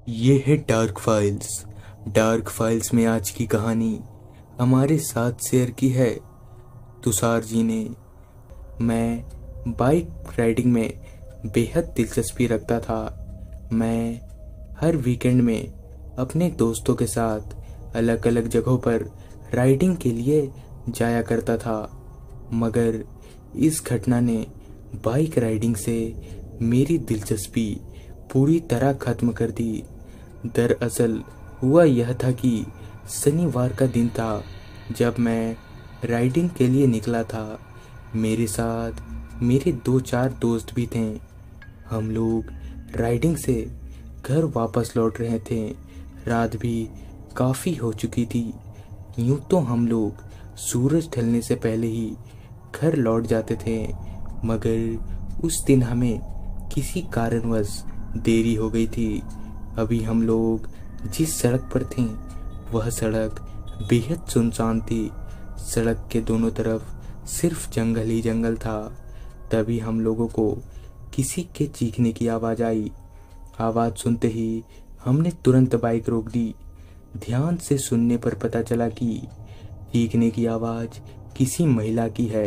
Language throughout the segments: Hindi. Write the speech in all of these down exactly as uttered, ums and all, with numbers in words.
ये है डार्क फाइल्स। डार्क फाइल्स में आज की कहानी हमारे साथ शेयर की है तुषार जी ने। मैं बाइक राइडिंग में बेहद दिलचस्पी रखता था। मैं हर वीकेंड में अपने दोस्तों के साथ अलग अलग जगहों पर राइडिंग के लिए जाया करता था, मगर इस घटना ने बाइक राइडिंग से मेरी दिलचस्पी पूरी तरह खत्म कर दी। दरअसल हुआ यह था कि शनिवार का दिन था जब मैं राइडिंग के लिए निकला था। मेरे साथ मेरे दो चार दोस्त भी थे। हम लोग राइडिंग से घर वापस लौट रहे थे। रात भी काफ़ी हो चुकी थी। यूं तो हम लोग सूरज ढलने से पहले ही घर लौट जाते थे, मगर उस दिन हमें किसी कारणवश देरी हो गई थी। अभी हम लोग जिस सड़क पर थे वह सड़क बेहद सुनसान थी। सड़क के दोनों तरफ सिर्फ जंगल ही जंगल था। तभी हम लोगों को किसी के चीखने की आवाज़ आई। आवाज़ सुनते ही हमने तुरंत बाइक रोक दी। ध्यान से सुनने पर पता चला कि चीखने की आवाज़ किसी महिला की है।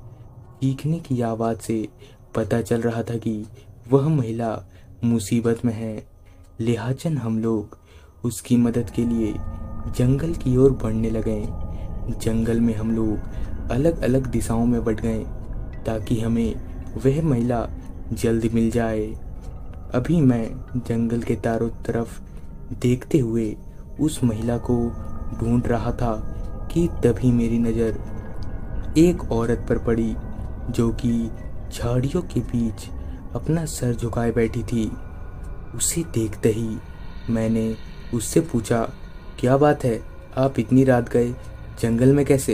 चीखने की आवाज़ से पता चल रहा था कि वह महिला मुसीबत में है। लिहाजन हम लोग उसकी मदद के लिए जंगल की ओर बढ़ने लगे। जंगल में हम लोग अलग अलग दिशाओं में बढ़ गए ताकि हमें वह महिला जल्द मिल जाए। अभी मैं जंगल के चारों तरफ देखते हुए उस महिला को ढूंढ रहा था कि तभी मेरी नज़र एक औरत पर पड़ी जो कि झाड़ियों के बीच अपना सर झुकाए बैठी थी। उसे देखते ही मैंने उससे पूछा, क्या बात है, आप इतनी रात गए जंगल में कैसे?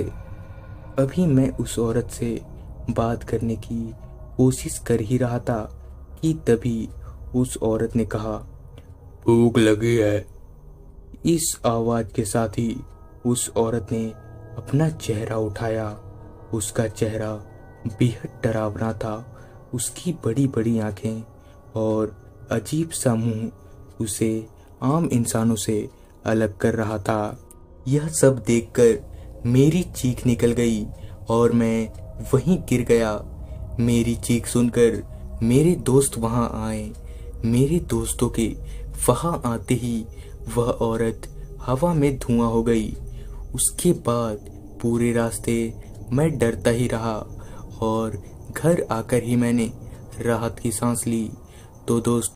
अभी मैं उस औरत से बात करने की कोशिश कर ही रहा था कि तभी उस औरत ने कहा, भूख लगी है। इस आवाज़ के साथ ही उस औरत ने अपना चेहरा उठाया। उसका चेहरा बेहद डरावना था। उसकी बड़ी बड़ी आंखें और अजीब सा मुंह उसे आम इंसानों से अलग कर रहा था। यह सब देखकर मेरी चीख निकल गई और मैं वहीं गिर गया। मेरी चीख सुनकर मेरे दोस्त वहां आए। मेरे दोस्तों के वहां आते ही वह औरत हवा में धुआं हो गई। उसके बाद पूरे रास्ते मैं डरता ही रहा और घर आकर ही मैंने राहत की सांस ली। तो दोस्त